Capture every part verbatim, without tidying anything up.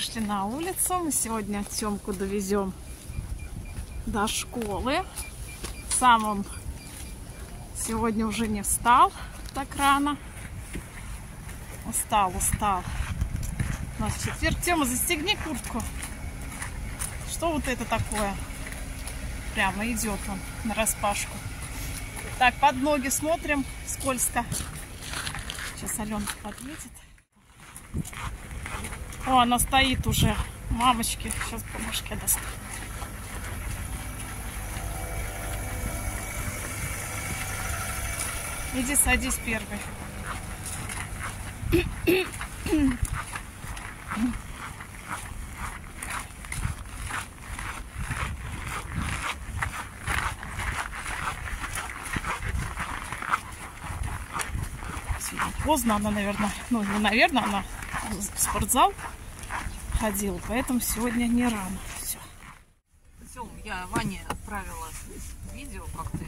Вышли на улицу. Мы сегодня Тёмку довезем до школы. Сам он сегодня уже не встал так рано. Устал, устал. У нас четверг. Тёма, застегни куртку. Что вот это такое? Прямо идет он нараспашку. Так, под ноги смотрим. Скользко. Сейчас Аленка подъедет. О, она стоит уже. Мамочки, сейчас бумажки достану. Иди садись первый. Поздно она, наверное, ну не наверное, она в спортзал ходила, поэтому сегодня не рано. Все. Тём, я Ване отправила видео, как ты.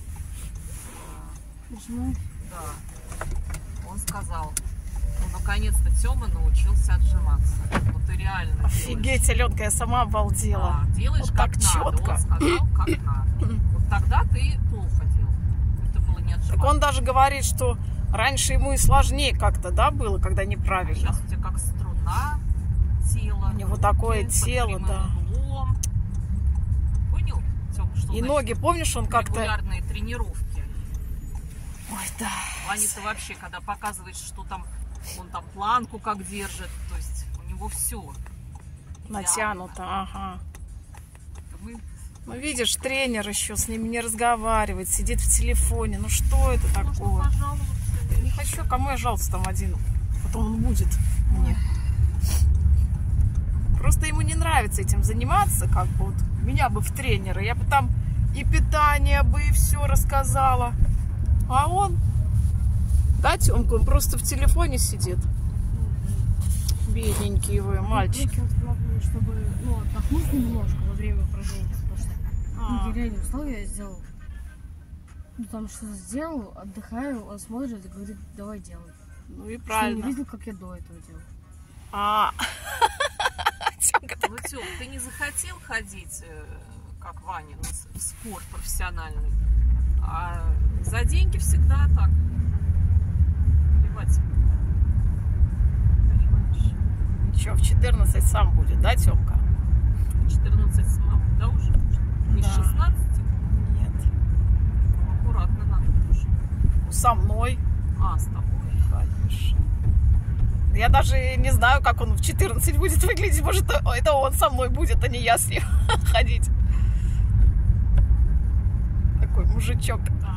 Нажимай. Да. Он сказал, ну наконец-то Тёма научился отжиматься. Вот ты реально. Офигеть, Аленка, я сама обалдела. Да, делаешь вот как так надо. четко. Он сказал, как надо. Вот тогда ты плохо делал. Это было не отжиматься. Так он даже говорит, что раньше ему и сложнее как-то, да, было, когда неправильно. Сейчас у тебя как струна, тело. У него такое тело, да. Углом. Понял, Тём, что и ноги, помнишь, он как-то... Регулярные тренировки. Ой, да. Ваня-то вообще, когда показывает, что там, он там планку как держит, то есть у него все натянуто, ага. Мы... Ну, видишь, тренер еще с ними не разговаривает, сидит в телефоне. Ну, что это такое? Не хочу, кому я жалуюсь там один. Потом он будет мне. Просто ему не нравится этим заниматься, как бы вот меня бы в тренера. Я бы там и питание бы, и все рассказала. А он, да, Тёмка, он просто в телефоне сидит. Бедненькие вы, мальчики. Чтобы, ну, отдохнуть немножко во время упражнений, потому что ну, я реально устал, я сделал. Ну, там что-то сделал, отдыхаю, он смотрит и говорит, давай делай. Ну и Что правильно. он не видел, как я до этого делал. А, ну, Тём, ты не захотел ходить, как Ваня, в спорт профессиональный, а за деньги всегда так. Плевать. Понимаешь? Что, в четырнадцать сам будет, да, Тёмка? четырнадцать с мамой, да, уже? Не Да. с шестнадцати? Нет. Аккуратно надо тоже. Со мной. А, с тобой? Конечно. Я даже не знаю, как он в четырнадцать будет выглядеть. Может, это он со мной будет, а не я с ним ходить. Такой мужичок. Так.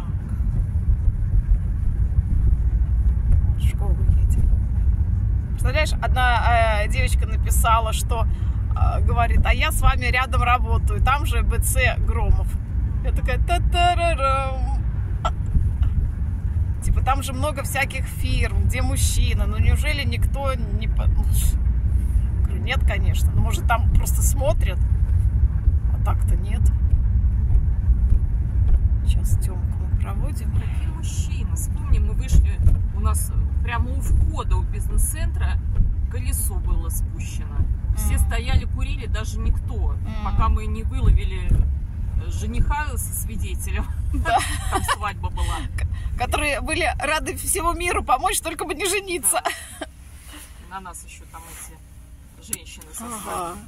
В школу едем. Представляешь, одна э, девочка написала, что э, говорит, а я с вами рядом работаю. Там же БЦ Громов. Я такая, та-та-ра-рам. Типа там же много всяких фирм, где мужчина. Ну неужели никто не... Говорю, нет, конечно. Ну может там просто смотрят. А так-то нет. Сейчас Тёмку мы проводим. Какие мужчины? Вспомни, мы вышли, у нас прямо у входа у бизнес-центра колесо было спущено. Все Mm. стояли, курили, даже никто. Mm. Пока мы не выловили жениха со свидетелем. Да. Там свадьба была. Которые были рады всему миру помочь, только бы не жениться. Да. На нас еще там эти женщины со Ага. свадьбой.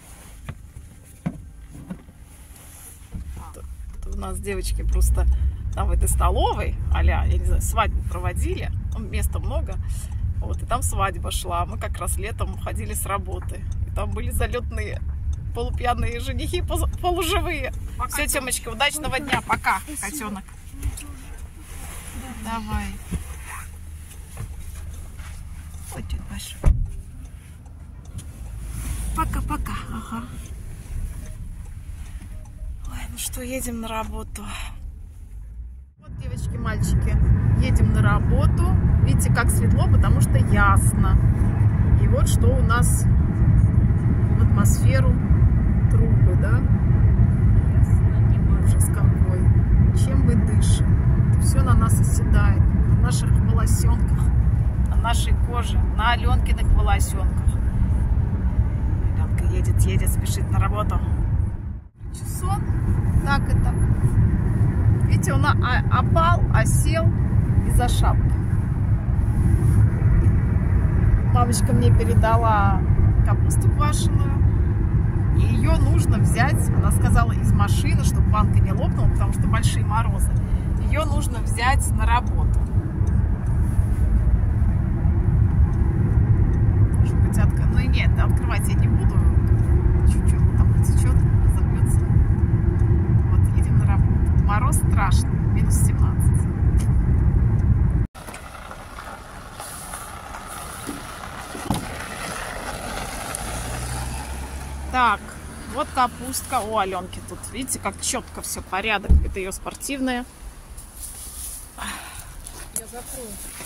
У нас девочки просто там в этой столовой, а-ля, я не знаю, свадьбу проводили, места много, вот, и там свадьба шла, мы как раз летом уходили с работы, и там были залетные полупьяные женихи, полуживые. Пока. Все, Тёмочка, удачного дня, пока, котенок. Давай. Ой, чуть большой. Пока-пока, ага. Ой, ну что, едем на работу. Вот, девочки, мальчики, едем на работу. Видите, как светло, потому что ясно. И вот что у нас в атмосферу трубы, да? Ужас какой. Чем мы дышим? Это все на нас оседает. На наших волосенках, на нашей коже, на Аленкиных волосенках. едет, едет, спешит на работу. Сон, так это. Видите, он опал, осел из-за шапки. Мамочка мне передала капусту квашеную. И ее нужно взять, она сказала, из машины, чтобы банка не лопнула, потому что большие морозы. Ее нужно взять на работу. Может быть, отк... ну нет, открывать я не буду. Чуть-чуть там потечет, разобьется. Вот, едем на работу. Мороз страшный, минус семнадцать. Так, вот капустка у Аленки тут. Видите, как четко все, порядок. Это ее спортивная. Я закрою.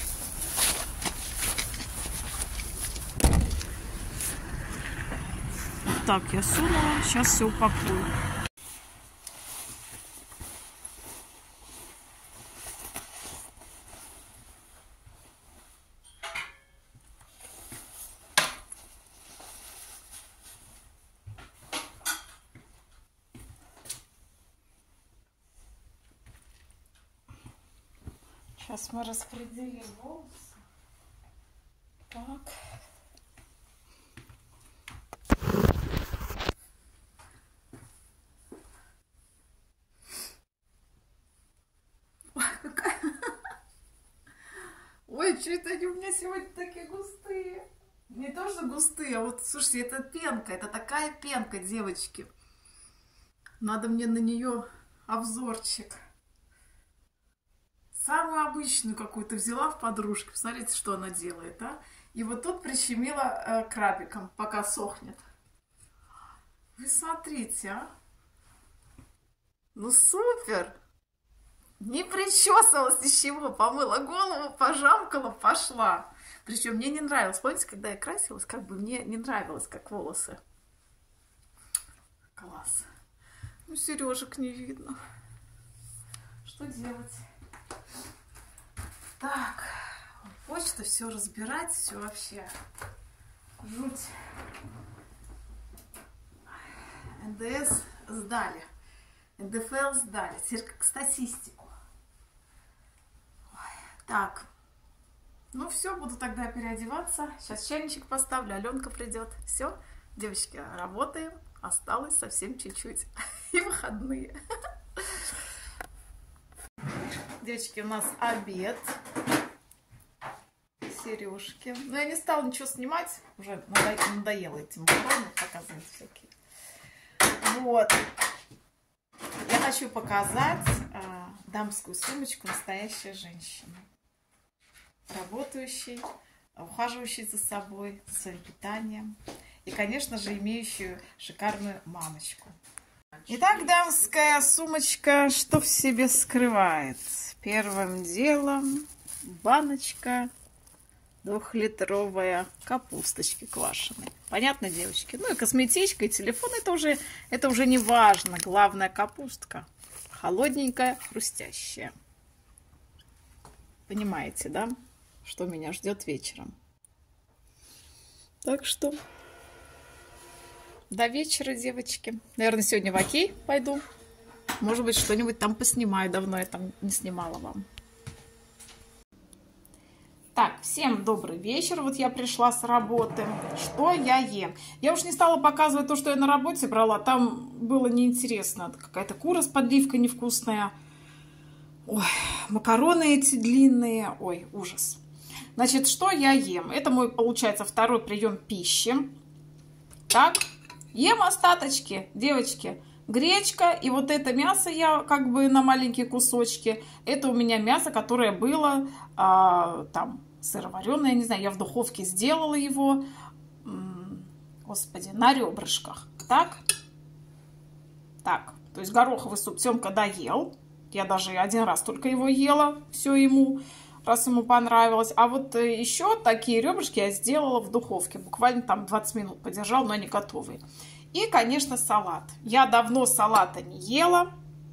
Так, я сунула. Сейчас все упакую. Сейчас мы распределим волосы. Так. Ой, какая... Ой, что это они у меня сегодня такие густые? Не то, что густые, а вот, слушайте, это пенка. Это такая пенка, девочки. Надо мне на нее обзорчик. Самую обычную какую-то взяла в подружке. Посмотрите, что она делает, а? И вот тут прищемила э, крабиком, пока сохнет. Вы смотрите, а? Ну супер! Не причесалась ни с чего. Помыла голову, пожамкала, пошла. Причем мне не нравилось. Помните, когда я красилась, как бы мне не нравилось, как волосы. Класс. Ну, сережек не видно. Что делать? Так, почту все разбирать, все вообще жуть. эн дэ эс сдали, эн дэ эф эл сдали, теперь как статистику. Ой, так, ну все, буду тогда переодеваться. Сейчас чайничек поставлю, Аленка придет. Все, девочки, работаем, осталось совсем чуть-чуть и выходные. Девочки, у нас обед. Сережки. Но я не стала ничего снимать. Уже надоело этим макароны показывать всякие. Вот. Я хочу показать э, дамскую сумочку «Настоящая женщина». Работающей, ухаживающей за собой, за своим питанием. И, конечно же, имеющую шикарную мамочку. Итак, дамская сумочка, что в себе скрывает? Первым делом баночка двухлитровая капусточки квашеной. Понятно, девочки? Ну и косметичка, и телефон, это уже, это уже не важно. Главное, капустка. Холодненькая, хрустящая. Понимаете, да? Что меня ждет вечером. Так что... До вечера, девочки. Наверное, сегодня в Окей пойду. Может быть, что-нибудь там поснимаю. Давно я там не снимала вам. Так, всем добрый вечер. Вот я пришла с работы. Что я ем? Я уж не стала показывать то, что я на работе брала. Там было неинтересно. Какая-то кура с подливкой невкусная. Ой, макароны эти длинные. Ой, ужас. Значит, что я ем? Это мой, получается, второй прием пищи. Так. Ем остаточки, девочки, гречка, и вот это мясо я как бы на маленькие кусочки. Это у меня мясо, которое было а, там сыровареное, я не знаю, я в духовке сделала его, господи, на ребрышках. Так, так, то есть гороховый суп Тёмка доел, я даже один раз только его ела, все ему, раз ему понравилось. А вот еще такие ребрышки я сделала в духовке. Буквально там двадцать минут подержал, но они готовые. И, конечно, салат. Я давно салата не ела.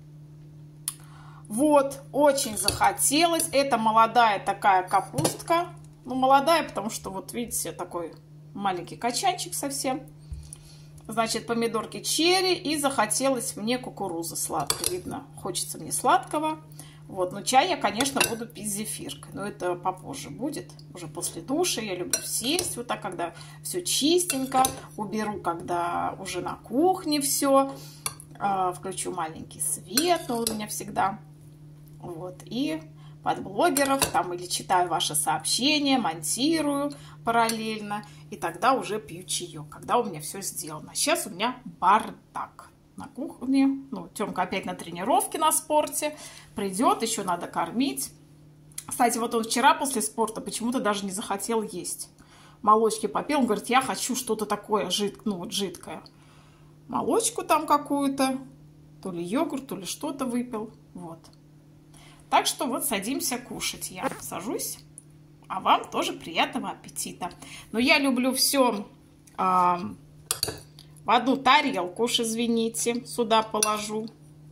Вот, очень захотелось. Это молодая такая капустка. Ну, молодая, потому что, вот видите, такой маленький качанчик совсем. значит, помидорки черри, и захотелось мне кукурузы сладкой. Видно, хочется мне сладкого. Вот, но чай я, конечно, буду пить с зефиркой. Но это попозже будет, уже после душа. Я люблю сесть вот так, когда все чистенько. Уберу, когда уже на кухне все. Включу маленький свет, но он у меня всегда. Вот, и под блогеров там или читаю ваши сообщения, монтирую параллельно. И тогда уже пью чаек, когда у меня все сделано. Сейчас у меня бардак на кухне. Ну, Тёмка опять на тренировке на спорте. Придет, еще надо кормить. Кстати, вот он вчера после спорта почему-то даже не захотел есть. Молочки попил. Он говорит, я хочу что-то такое жид... ну, вот жидкое. Молочку там какую-то. То ли йогурт, то ли что-то выпил. Вот. Так что вот садимся кушать. Я сажусь. А вам тоже приятного аппетита. Но я люблю все э, в одну тарелку, уж извините, сюда положу.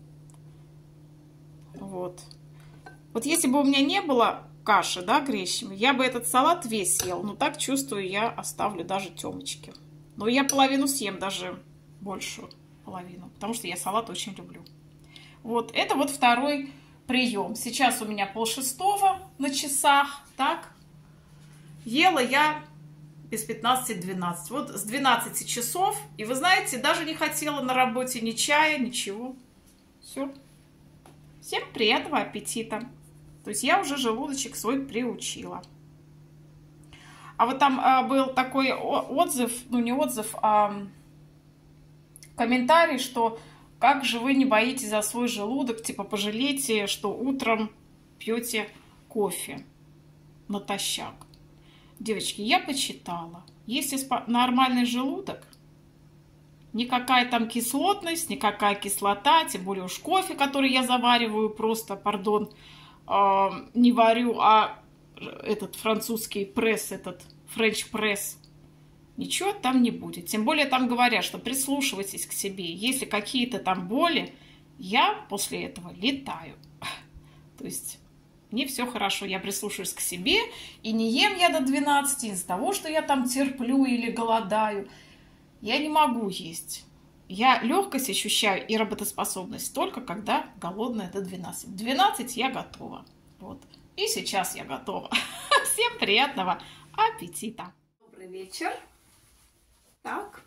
Вот. Вот если бы у меня не было каши, да, гречневой, я бы этот салат весь съел. Но так чувствую, я оставлю даже Тёмочке. Но я половину съем, даже большую половину. Потому что я салат очень люблю. Вот, это вот второй прием. Сейчас у меня полшестого на часах, так? Ела я без пятнадцати двенадцати. Вот с двенадцати часов. И вы знаете, даже не хотела на работе ни чая, ничего. Все. Всем приятного аппетита. То есть я уже желудочек свой приучила. А вот там а, был такой отзыв, ну не отзыв, а комментарий, что как же вы не боитесь за свой желудок, типа пожалейте, что утром пьете кофе натощак. Девочки, я почитала, если нормальный желудок, никакая там кислотность, никакая кислота, тем более уж кофе, который я завариваю, просто, пардон, э, не варю, а этот французский пресс, этот френч пресс, ничего там не будет. Тем более там говорят, что прислушивайтесь к себе. Если какие-то там боли, я после этого летаю. То есть мне все хорошо, я прислушиваюсь к себе, и не ем я до двенадцати из-за того, что я там терплю или голодаю. Я не могу есть. Я легкость ощущаю и работоспособность только когда голодная до двенадцати. В двенадцать я готова. Вот. И сейчас я готова. Всем приятного аппетита. Добрый вечер. Так.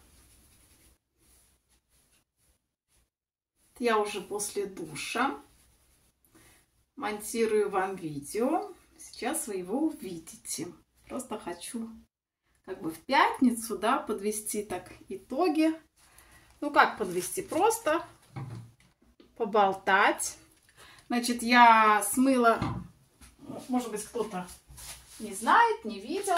Я уже после душа. Монтирую вам видео. Сейчас вы его увидите. Просто хочу как бы в пятницу, да, подвести так итоги. Ну, как подвести? Просто поболтать. Значит, я смыла, может быть, кто-то не знает, не видел.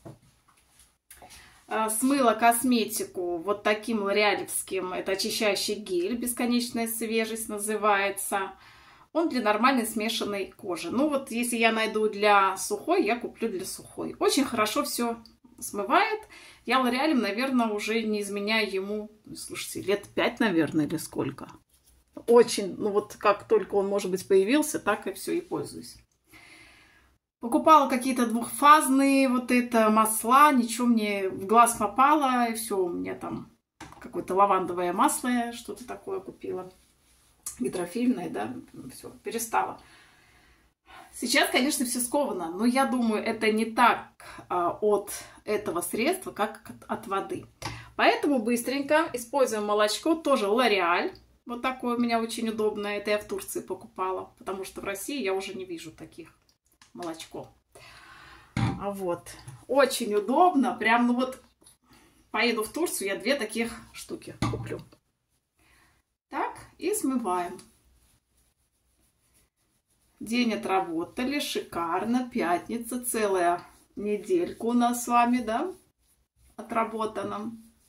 Смыла косметику вот таким лореалевским, это очищающий гель, бесконечная свежесть называется. Он для нормальной смешанной кожи. Ну вот, если я найду для сухой, я куплю для сухой. Очень хорошо все смывает. Я Лореалем, наверное, уже не изменяю ему, слушайте, лет пять, наверное, или сколько. Очень, ну вот как только он, может быть, появился, так и все, и пользуюсь. Покупала какие-то двухфазные вот это масла, ничего мне в глаз попало, и все, у меня там какое-то лавандовое масло, что-то такое купила. Гидрофильное, да, все, перестала. Сейчас, конечно, все сковано, но я думаю, это не так а, от этого средства, как от, от воды. Поэтому быстренько используем молочко, тоже L'Oréal. Вот такое у меня очень удобное, это я в Турции покупала, потому что в России я уже не вижу таких молочко. А вот, очень удобно, прям, ну вот, поеду в Турцию, я две таких штуки куплю. Так, и смываем. День отработали, шикарно, пятница, целая неделька у нас с вами, да, отработана.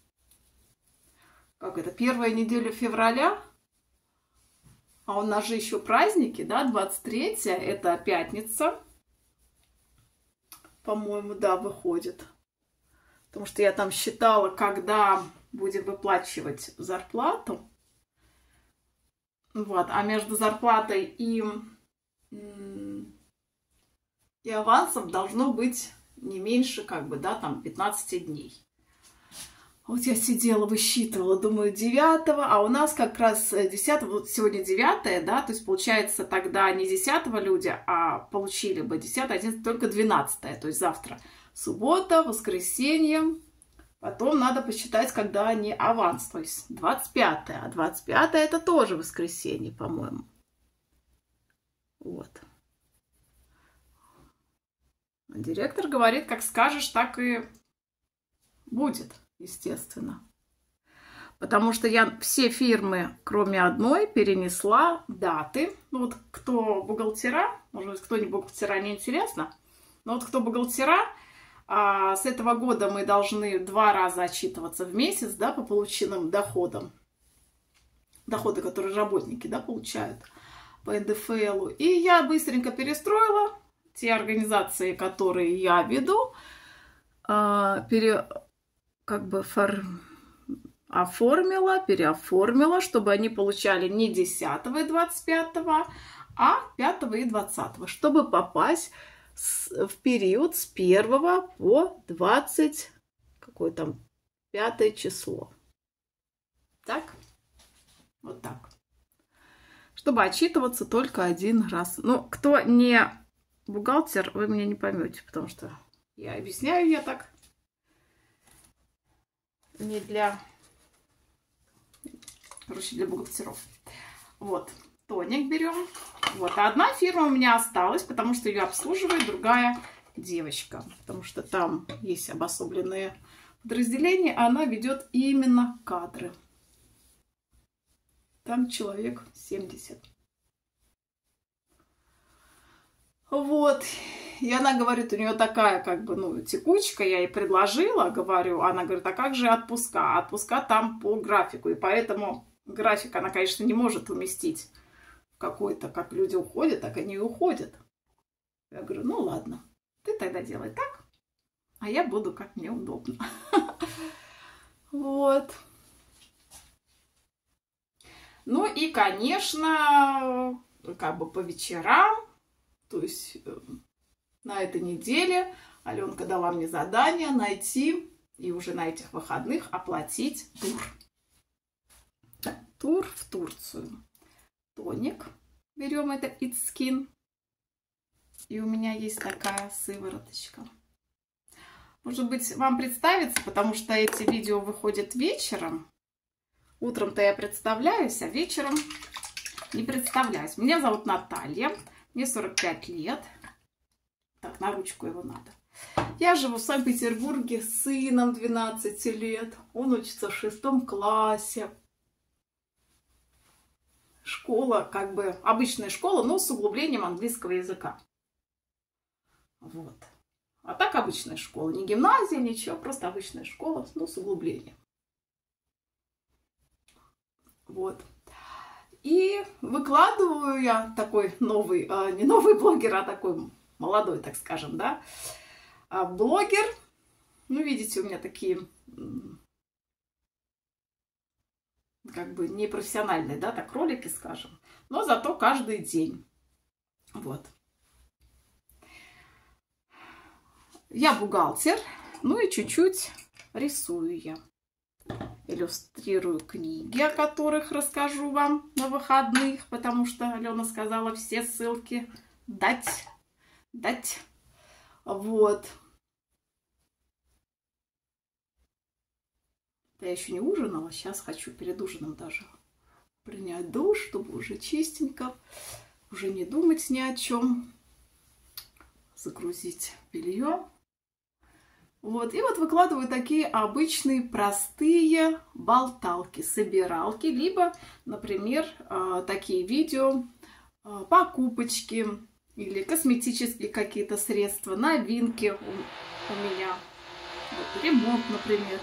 Как это, первая неделя февраля, а у нас же еще праздники, да, двадцать третье, это пятница, по-моему, да, выходит. Потому что я там считала, когда будем выплачивать зарплату. Вот, а между зарплатой и, и авансом должно быть не меньше, как бы, да, там, пятнадцати дней. Вот я сидела, высчитывала, думаю, девятого, а у нас как раз десятого, вот сегодня девятое, да, то есть получается тогда не десятого люди, а получили бы десятое, одиннадцатое, только двенадцатое, то есть завтра суббота, воскресенье, потом надо посчитать, когда они аванс, то есть двадцать пятое, а двадцать пятое это тоже воскресенье, по-моему. Вот. Директор говорит, как скажешь, так и будет. Естественно. Потому что я все фирмы, кроме одной, перенесла даты. Ну вот кто бухгалтера, может быть, кто не бухгалтера, не интересно, но вот кто бухгалтера, а, с этого года мы должны два раза отчитываться в месяц, да, по полученным доходам. Доходы, которые работники, да, получают по эн дэ эф элу. И я быстренько перестроила те организации, которые я веду, а, пере... как бы фор... оформила, переоформила, чтобы они получали не десятого и двадцать пятого, а пятого и двадцатого, чтобы попасть с... в период с первого по двадцать, какое там, пятое число. Так? Вот так. Чтобы отчитываться только один раз. Ну, кто не бухгалтер, вы меня не поймете, потому что я объясняю я так. Не для, короче, для бухгалтеров. Вот, тоник берем. Вот, а одна фирма у меня осталась, потому что ее обслуживает другая девочка. Потому что там есть обособленные подразделения, а она ведет именно кадры. Там человек семьдесят. Вот. И она говорит, у нее такая, как бы, ну, текучка, я ей предложила, говорю, она говорит, а как же отпуска? Отпуска там по графику, и поэтому график она, конечно, не может уместить в какой-то, как люди уходят, так они и уходят. Я говорю, ну, ладно, ты тогда делай так, а я буду, как мне удобно. Вот. Ну, и, конечно, как бы по вечерам, то есть... На этой неделе Аленка дала мне задание найти и уже на этих выходных оплатить тур. Тур в Турцию. Тоник. Берем это It's Skin. И у меня есть такая сывороточка. Может быть, вам представится, потому что эти видео выходят вечером. Утром-то я представляюсь, а вечером не представляюсь. Меня зовут Наталья. Мне сорок пять лет. Так, на ручку его надо. Я живу в Санкт-Петербурге с сыном двенадцати лет. Он учится в шестом классе. Школа, как бы обычная школа, но с углублением английского языка. Вот. А так обычная школа. Не гимназия, ничего, просто обычная школа, но с углублением. Вот. И выкладываю я такой новый, а, не новый блогер, а такой... молодой, так скажем, да, а блогер. Ну, видите, у меня такие, как бы, непрофессиональные, да, так, ролики, скажем, но зато каждый день. Вот. Я бухгалтер, ну и чуть-чуть рисую я. Иллюстрирую книги, о которых расскажу вам на выходных, потому что Алена сказала все ссылки дать. Дать. Вот. Я еще не ужинала. Сейчас хочу перед ужином даже принять душ, чтобы уже чистенько, уже не думать ни о чем. Загрузить белье. Вот. И вот выкладываю такие обычные простые болталки, собиралки. Либо, например, такие видео, покупочки. Или косметические какие-то средства, новинки у, у меня. Вот, ремонт, например.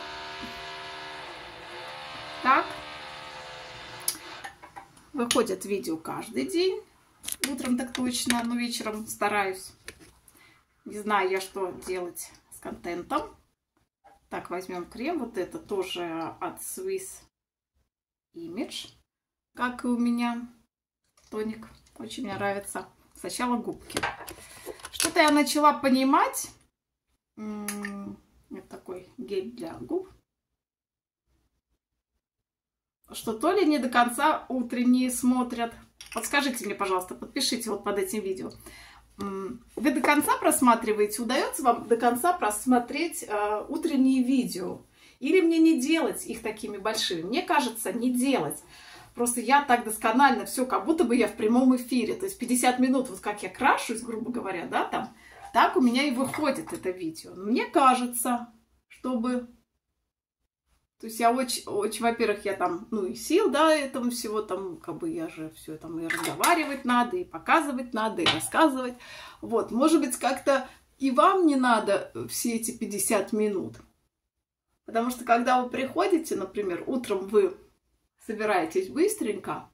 Так. Выходят видео каждый день. Утром так точно, но вечером стараюсь. Не знаю я, что делать с контентом. Так, возьмем крем. Вот это тоже от Swiss Image. Как и у меня тоник. Очень мне нравится. Сначала губки. Что-то я начала понимать. Это такой гель для губ. что то ли не до конца утренние смотрят. Подскажите мне, пожалуйста, подпишите вот под этим видео. Вы до конца просматриваете? Удается вам до конца просмотреть э, утренние видео? Или мне не делать их такими большими? Мне кажется, не делать. Просто я так досконально все, как будто бы я в прямом эфире. То есть пятьдесят минут, вот как я крашусь, грубо говоря, да, там, так у меня и выходит это видео. Но мне кажется, чтобы... То есть я очень, очень, во-первых, я там, ну, и сил, да, этому всего, там, как бы я же все там и разговаривать надо, и показывать надо, и рассказывать. Вот, может быть, как-то и вам не надо все эти пятьдесят минут. Потому что, когда вы приходите, например, утром вы собираетесь быстренько,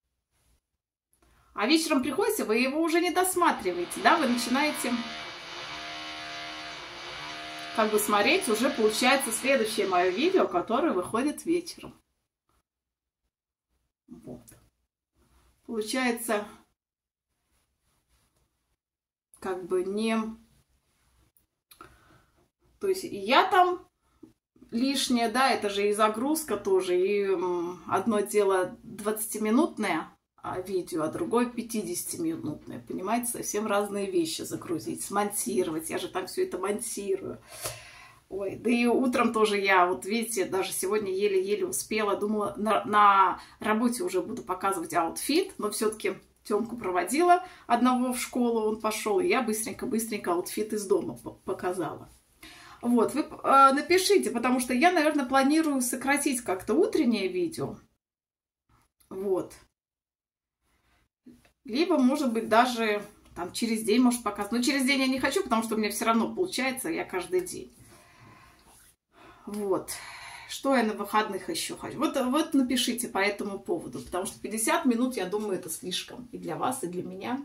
а вечером приходите, вы его уже не досматриваете, да, вы начинаете... как бы смотреть, уже получается следующее мое видео, которое выходит вечером. Вот. Получается, как бы не... То есть я там лишнее, да, это же и загрузка тоже, и одно дело двадцатиминутное видео, а другое пятидесятиминутное. Понимаете, совсем разные вещи загрузить, смонтировать. Я же там все это монтирую. Ой, да и утром тоже я, вот видите, даже сегодня еле-еле успела. Думала, на, на работе уже буду показывать аутфит, но все-таки Тёмку проводила одного в школу, он пошел, и я быстренько-быстренько аутфит из дома показала. Вот, вы э, напишите, потому что я, наверное, планирую сократить как-то утреннее видео. Вот. Либо, может быть, даже там через день, может, показывать. Но через день я не хочу, потому что у меня все равно получается, я каждый день. Вот. Что я на выходных еще хочу? Вот, вот напишите по этому поводу, потому что пятьдесят минут, я думаю, это слишком и для вас, и для меня.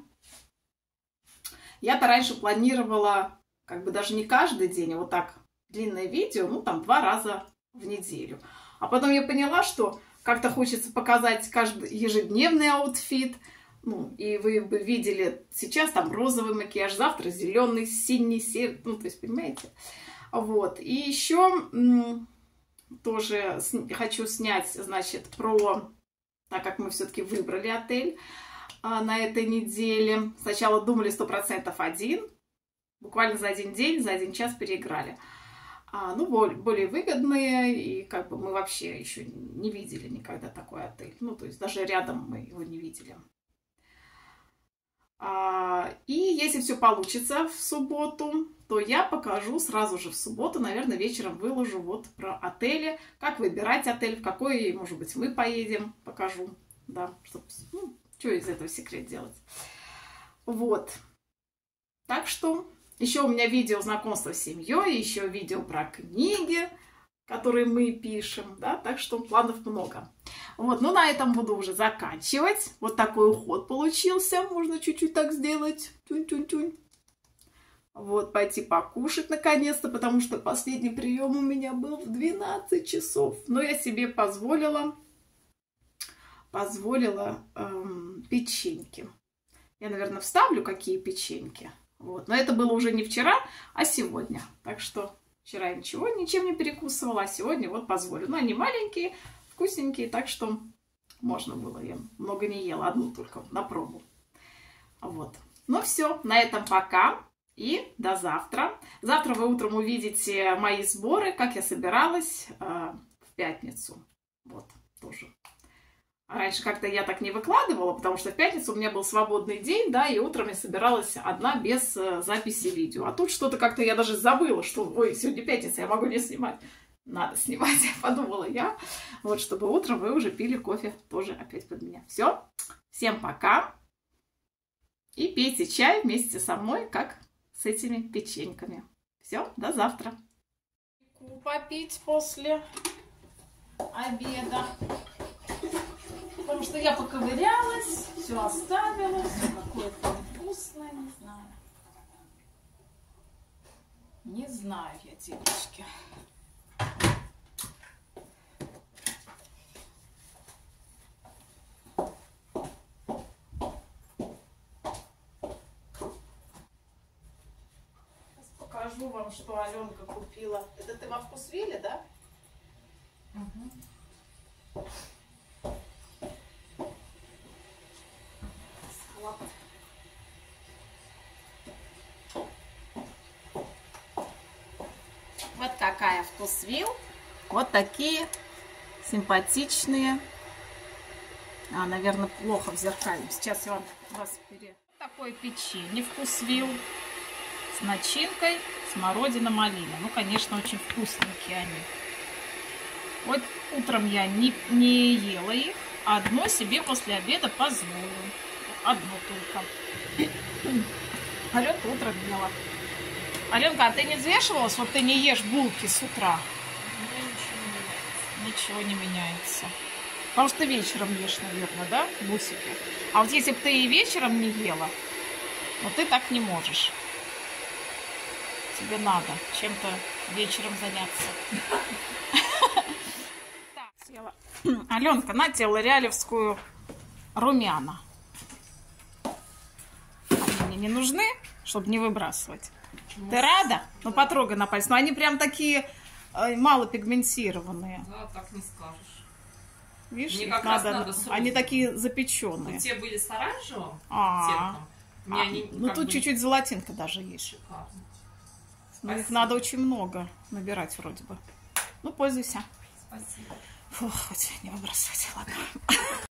Я-то раньше планировала, как бы даже не каждый день, а вот так длинное видео, ну, там, два раза в неделю. А потом я поняла, что как-то хочется показать каждый ежедневный аутфит. Ну, и вы бы видели сейчас там розовый макияж, завтра зеленый, синий, серый, ну, то есть, понимаете? Вот. И еще тоже хочу снять, значит, про, так как мы все-таки выбрали отель а, на этой неделе. Сначала думали сто процентов один, буквально за один день, за один час переиграли. А, ну, более, более выгодные, и как бы мы вообще еще не видели никогда такой отель. Ну, то есть, даже рядом мы его не видели. И если все получится в субботу, то я покажу сразу же в субботу, наверное, вечером выложу вот про отели, как выбирать отель, в какой, может быть, мы поедем, покажу, да, чтобы, ну, что из этого секрет делать. Вот. Так что еще у меня видео знакомства с семьей, еще видео про книги, которые мы пишем, да, так что планов много. Вот, ну на этом буду уже заканчивать. Вот такой уход получился. Можно чуть-чуть так сделать. Тюнь-тюнь-тюнь. Вот, пойти покушать наконец-то, потому что последний прием у меня был в двенадцать часов. Но я себе позволила, позволила эм, печеньки. Я, наверное, вставлю, какие печеньки. Вот, но это было уже не вчера, а сегодня. Так что вчера я ничего, ничем не перекусывала, а сегодня вот позволю. Но они маленькие, вкусненькие, так что можно было. Я много не ела, одну только на пробу. Вот. Ну все, на этом пока и до завтра. Завтра вы утром увидите мои сборы, как я собиралась э, в пятницу. Вот, тоже. А раньше как-то я так не выкладывала, потому что в пятницу у меня был свободный день, да, и утром я собиралась одна без э, записи видео. А тут что-то как-то я даже забыла, что, ой, сегодня пятница, я могу не снимать. Надо снимать, подумала я. Вот, чтобы утром вы уже пили кофе тоже опять под меня. Все, всем пока. И пейте чай вместе со мной, как с этими печеньками. Все, до завтра. Попить после обеда. Потому что я поковырялась, все оставила, все какое-то вкусное, не знаю. Не знаю я, девочки. Покажу вам, что Аленка купила. Это ты во Вкусвилле, да? Угу. Вот какая вкусвилл. Вот такие симпатичные. А, наверное, плохо в зеркале. Сейчас я вам вас пере... Такое печенье вкусвилл с начинкой смородина-малина. Ну, конечно, очень вкусненькие они. Вот утром я не, не ела их. Одно себе после обеда позволю. Одно только. Аленка утром ела. Аленка, а ты не взвешивалась? Вот ты не ешь булки с утра. Ничего не меняется. Потому что ты вечером ешь, наверное, да, бусики? А вот если бы ты и вечером не ела, но ты так не можешь. Тебе надо чем-то вечером заняться. Аленка, на тебе лореалевскую румяна. Они мне не нужны, чтобы не выбрасывать. Ты рада? Ну, потрогай на пальцы. Но они прям такие э, мало пигментированные. Да, так не скажешь. Видишь, Мне их как раз надо, надо с они розовым. такие запеченные. Те были с оранжевым А, оттенком. Мне а, они ну как тут бы чуть-чуть золотинка даже есть. шикарно. Но их Спасибо. надо очень много набирать вроде бы. Ну, пользуйся. Спасибо. Фух, хоть не выбрасывать, ладно.